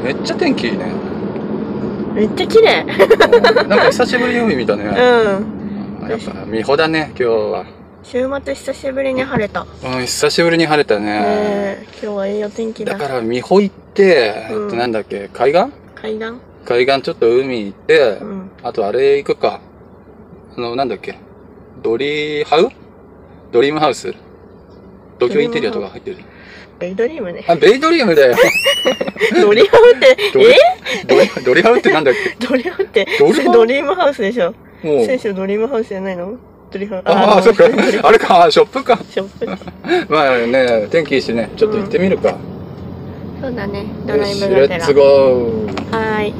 めっちゃ天気いいね。 めっちゃ綺麗。 なんか久しぶりに海見たね。 うん。 やっぱ美穂だね、今日は。 週末久しぶりに晴れた。 うん、久しぶりに晴れたね。 ねえ、今日はいいお天気だ。 だから美穂行って、なんだっけ、海岸ちょっと海行って、あとあれ行くか。なんだっけ、ドリームハウス東京インテリアとか入ってる。 ベイドリームね。 あ、ベイドリームだよ。 ドリハウって、 ドリハウってなんだっけ。 ドリハウってドリームハウスでしょ。選手ドリームハウスじゃないの。ドリハウス。 ああ、そっか。あれか、ショップか。 ショップ。 まあね、天気いいしね、ちょっと行ってみるか。 そうだね、ドライブがてら。 レッツゴー。 はーい。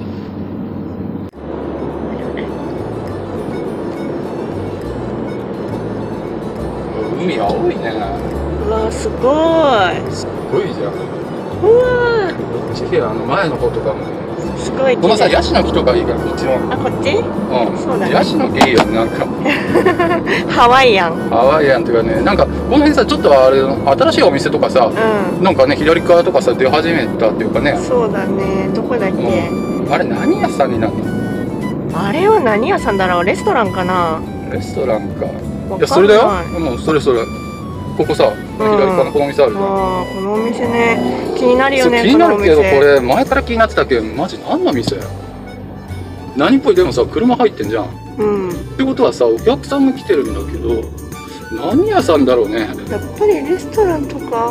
海青いね。 うわ、すごい。 すごいじゃん。 うわー。 前の方とかもね。 すごい。 このさ、ヤシの木とかいいから、こっちの。 あ、こっち？うん。そうだね。 ヤシの木いいよね、なんか。 ハワイアンっていうかね、なんか、この辺さ、ちょっと新しいお店とかさ、なんかね、左側とかさ、出始めたっていうかね。 そうだね、どこだっけ？ あれ、何屋さんになるの？ あれは何屋さんだろう？レストランかな？ レストランか。いや、それだよ。もう、それ。ここさ、左側のこのお店あるじゃん。 ああ、このお店ね、気になるよね。 気になるけど、これ前から気になってたけど、マジ何の店？何っぽい？でもさ、車入ってんじゃん。ってことはさ、お客さんが来てるんだけど、何屋さんだろうね。 やっぱりレストランとか、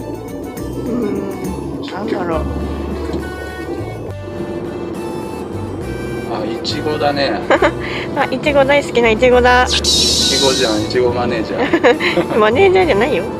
なんだろう。 あ、いちごだね。 あ、いちご大好きないちごだ。 いちごじゃん、いちごマネージャー。 マネージャーじゃないよ。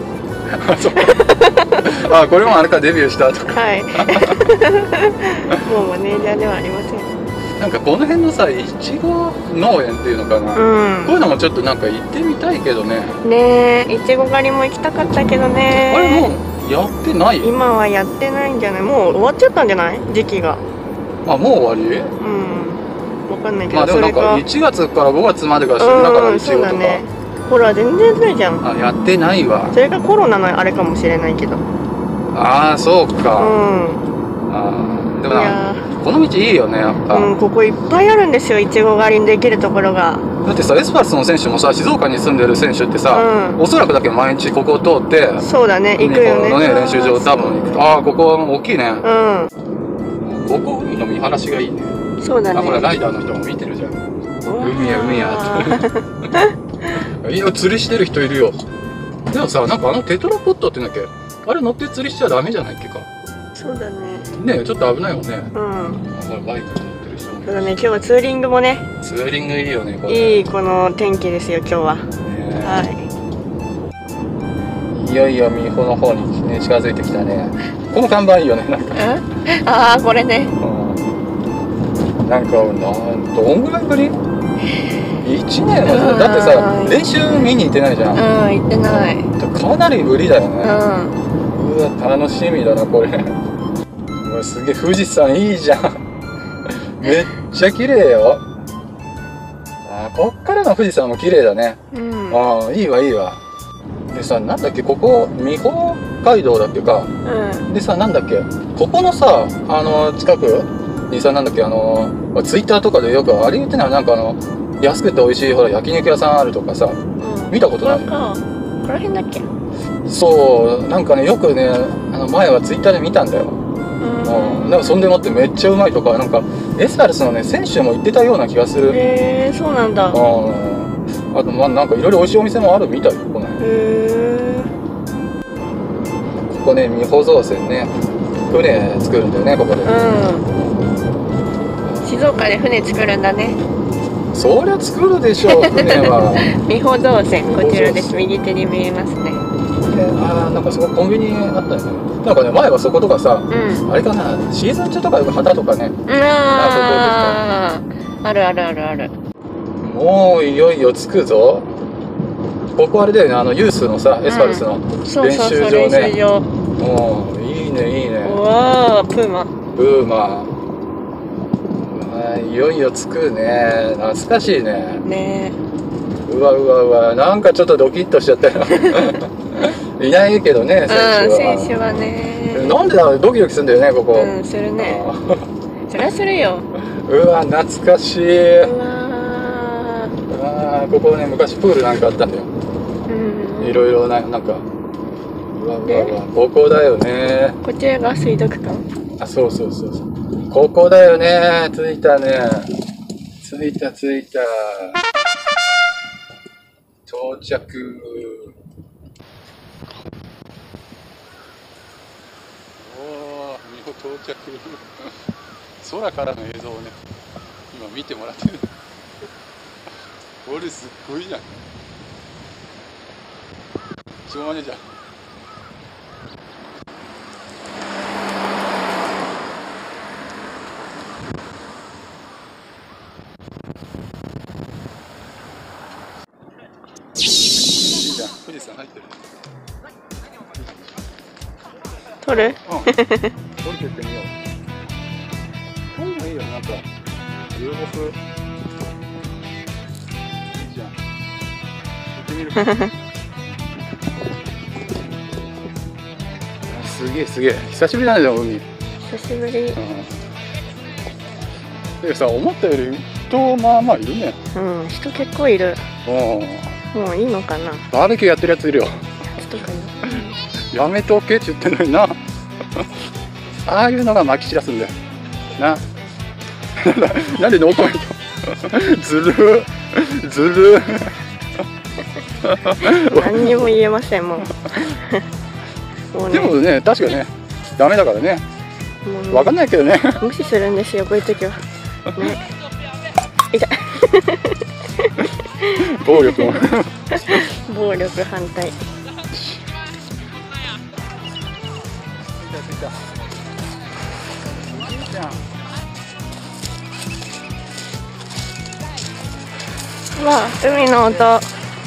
あ、これもあれか、デビューしたとか。 はい。もうマネージャーではありません。 なんかこの辺のさ、いちご農園っていうのかな。こういうのもちょっとなんか行ってみたいけどね。 ねえ、いちご狩りも行きたかったけどね。 あれもうやってない？ 今はやってないんじゃない？もう終わっちゃったんじゃない？時期が。 あ、もう終わり？ わかんないけど。 まあでもなんか1月から5月までが旬だからいちごとか。 ほら全然ないじゃん。 あ、やってないわ。 それがコロナのあれかもしれないけど。 ああ、そうか。でもな、この道いいよね、やっぱ。 ここいっぱいあるんですよ、いちご狩りにできるところが。 だってさ、エスパルスの選手もさ、静岡に住んでる選手ってさ、おそらくだけど毎日ここを通って、 そうだね、行くよね。 のね、練習場多分行くと、ああ、ここ大きいね。ここ海の見晴らしがいいね。 そうだね。 あ、ほら、ライダーの人も見てるじゃん。海やって。いや、釣りしてる人いるよ。でもさ、なんかテトラポットって言うんだっけ、あれ乗って釣りしちゃダメじゃないっけか。 そうだね。 ねえ、ちょっと危ないもんね。バイク乗ってる人も。 そうだね、今日はツーリングもね。 ツーリングいいよね、これ。 いい、この天気ですよ、今日は。はい。 いよいよ美穂の方に近づいてきたね。この看板いいよね、なんか。 ああ、これね。 なんか、どんぐらいぶり？1年はだってさ、練習見に行ってないじゃん。 行ってない。 かなりぶりだよね。うわ、楽しみだな、これ。うわ、すげえ、富士山いいじゃん。めっちゃ綺麗よ。こっからの富士山も綺麗だね。いいわ、いいわ。でさ、なんだっけ、ここ、美穂街道だっけか。でさ、なんだっけ、ここのさ、近くにさ、なんだっけ、ツイッターとかでよくあれ言ってない、なんか安くて美味しいほら焼肉屋さんあるとかさ、見たことない？ この辺だっけ？ そう、なんかね、よくね、前はツイッターで見たんだよ。なんかそんでもってめっちゃうまいとか、なんかエスパルスのね、選手も言ってたような気がする。 へえ、そうなんだ。 あと、まあなんかいろいろ美味しいお店もあるみたいよ、この辺。ここね、美穂造船ね、船作るんだよね、ここで。 静岡で船作るんだね。 そりゃ作るでしょう、船は。 美穂造船、こちらです。右手に見えますね。 なんかそこコンビニあったよね。なんかね、前はそことかさ、あれかな、シーズン中とかよく旗とかね。 あるあるあるある。 もういよいよ着くぞ。ここあれだよね、ユースのさ、エスパルスの練習場ね。いいね、いいね。 うわー、プーマ。 いよいよ着くね。懐かしいね。 ねえ。うわ、なんかちょっとドキッとしちゃったよ。いないけどね、 選手はね。 なんでだろう、ドキドキするんだよね、ここ。 うん、するね。そりゃするよ。 うわ、懐かしい。 うわー、ここね、昔プールなんかあったんだよ。 うん。 いろいろなんか。うわうわうわ、ここだよね。 こちらが水族館。 あ、そうそうそうそう。ここだよね。着いたね。着いた。到着。おー、見事到着。空からの映像をね、今見てもらってる。これすっごいじゃん。しょうがねえじゃん。いいじゃん、富士山入ってる。 撮る？ うん。降りてってみよう。こういうのいいよ、なんか。流木。いいじゃん。行ってみるか。すげえ。久しぶりなんだよ、海。 久しぶり。 うん。でさ、思ったより人まあまあいるね。 うん、人結構いる。もういいのかな。 バーベキューやってるやついるよ。 人かやめとけって言ってんのにな。ああいうのがまき散らすんだよ。な。なんでノーコメント。ずるー。 何にも言えません、もう。もうね、 でもね、確かにね、ダメだからね。 もうねわかんないけどね。 無視するんですよ、こういう時は。ね。痛い。 暴力も。 暴力反対。わあ、海の音。 よし。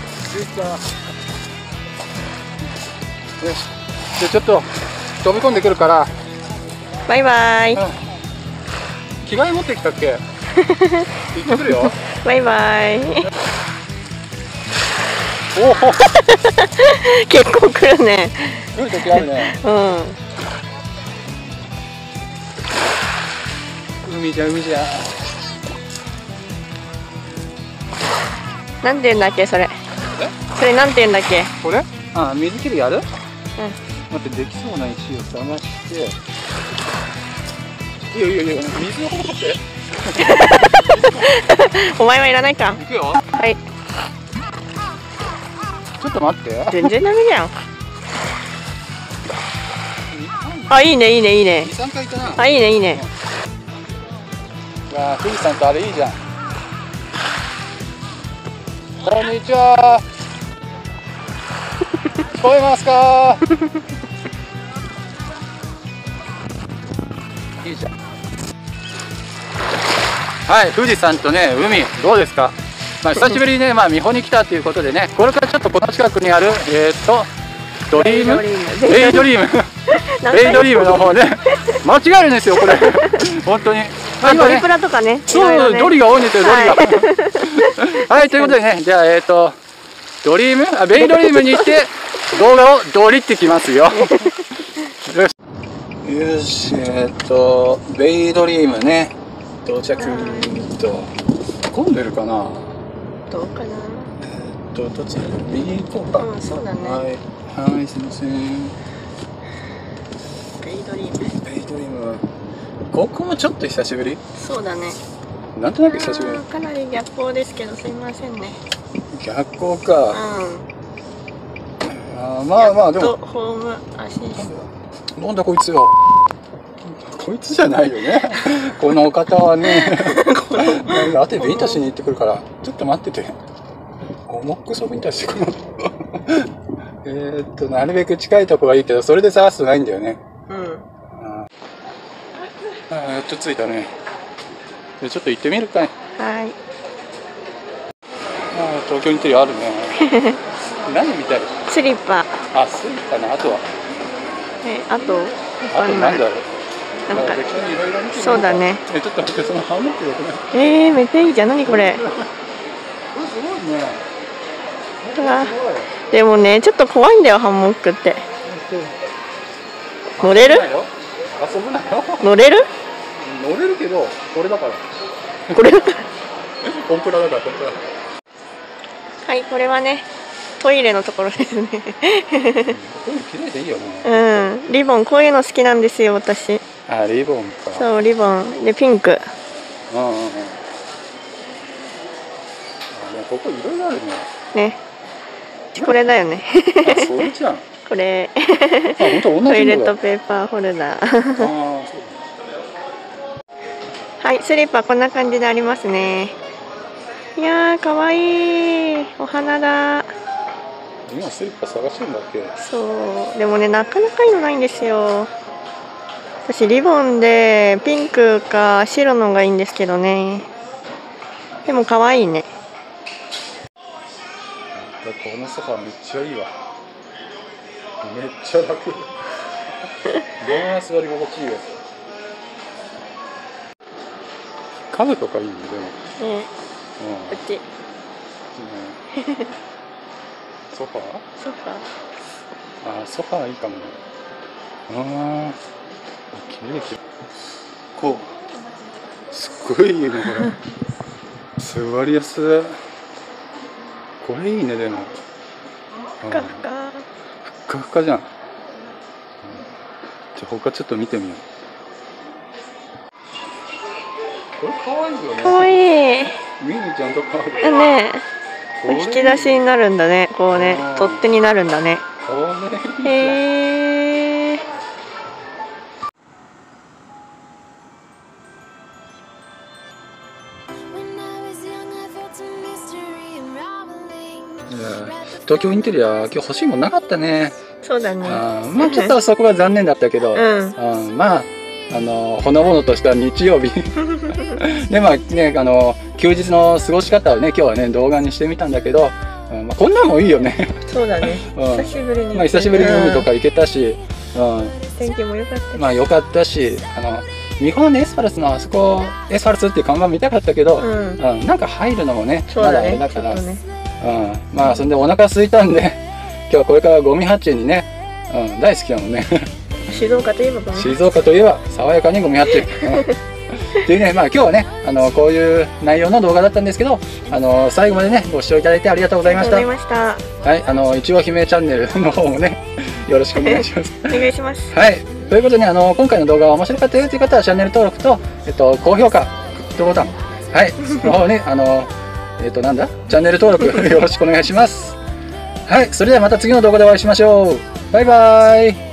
じゃあちょっと飛び込んでくるから。 バイバイ。 うん、着替え持ってきたっけ？行ってくるよ。 バイバイ。 おお。 結構来るね。 来る時あるね。 うん。 海じゃ。 なんて言うんだっけ、それ。それなんて言うんだっけ。 これ？あ、水切りやる？ うん。 待って、できそうな石を探して。いや、水をこぼって。 お前はいらないか。 行くよ。 はい。 ちょっと待って。 全然ダメじゃん。あ、いいね。 2、3回かな。 あ、いいね。 わあ、富士山とあれいいじゃん。こんにちは。聞こえますか？いいじゃん。はい、富士山とね、海、どうですか？まあ、久しぶりにね、まあ、美穂に来たということでね、これからちょっとこの近くにある、ドリームベイドリームの方ね、間違えるんですよ、これ。本当に。 まあ、ドリプラとかね。 そう、ドリが多いんですよ、ドリが。はい、ということでね、じゃあ、ベイドリームに行って、動画をドリってきますよ。よし、ベイドリームね、到着と、混んでるかな？ どうかな。 どっち？右行こうか。 うん、そうだね。 はい、すみません。 ベイドリーム。 ここもちょっと久しぶり？ そうだね。 なんとなく久しぶり。 かなり逆光ですけど、すみませんね。 逆光か。 うん。 まあでも。 ホームアシスト。 なんだこいつよ。こいつじゃないよね。このお方はね。あとでビンタしに行ってくるから、ちょっと待ってて。重くそビンタしてくる。なるべく近いとこがいいけど、それで探すとないんだよね。 うん。 やっと着いたね。じゃあちょっと行ってみるかい。 はい。 東京にテレビあるね。何見たい？ スリッパ。 あ、スリッパな。あとは。 あとなんだろう。 なんかそうだね。 ちょっと待って、そのハンモックよくない？ めっちゃいいじゃん。何これ。 すごいね。 でもね、ちょっと怖いんだよ、ハンモックって。 乗れる？ 遊ぶなよ。 乗れる？ 乗れるけど、これだから。 これコンプラだから、コンプラ。 はい、これはね、トイレのところですね。 こういうの綺麗でいいよね。 うん、リボン、こういうの好きなんですよ、私。 あ、リボンか。 そう、リボン。で、ピンク。 うんうんうん。あ、でもここいろいろあるね。 ね。これだよね。 あ、それじゃん。 これ。 あ、本当同じのだ。 トイレットペーパーホルダー。 ああ、そうだ。 はい、スリッパこんな感じでありますね。いやー、かわいい。お花だ。 今スリッパ探してるんだっけ？ そう。でもね、なかなかいいのないんですよ。私、リボンでピンクか白のがいいんですけどね。でもかわいいね。 このソファーめっちゃいいわ。めっちゃ楽。まあ座り心地いいよ。家具とかいいね、でも。 ね、こっち。 ソファー？ ソファあ、ソファーいいかもね。ああ、綺麗きれい。こう、すっごいいいね、これ。座りやすい。これいいね、でも。 ふかふか。 ふかふかじゃん。じゃあ他ちょっと見てみよう。これ可愛いよね。 かわいい。 ミニちゃんとかある。 ねえ。引き出しになるんだね。こうね、取っ手になるんだね。へえ。 東京インテリア今日欲しいもんなかったね。 そうだね。 まあちょっとそこは残念だったけど、まあほのぼのとした日曜日で、まあね、休日の過ごし方をね今日はね動画にしてみたんだけど、まあ、こんなんもいいよね。 そうだね、久しぶりに、 まあ久しぶりに海とか行けたし、 天気も良かったし、 まあ良かったし、日本のエスパルスのあそこエスパルスっていう看板見たかったけど、なんか入るのもねまだあれだから、まあそんでお腹空いたんで今日はこれからゴミ発注にね、大好きなのね。 静岡といえばゴミ発注。 静岡といえば爽やかにゴミ発注。でね、まあ今日はねこういう内容の動画だったんですけど、最後までねご視聴いただいてありがとうございました。はい、いちご姫チャンネルの方もねよろしくお願いします。お願いします。はい、ということでね、今回の動画が面白かったよという方はチャンネル登録と高評価グッドボタン、はい、の方ねなんだチャンネル登録よろしくお願いします。はい、それではまた次の動画でお会いしましょう。バイバーイ。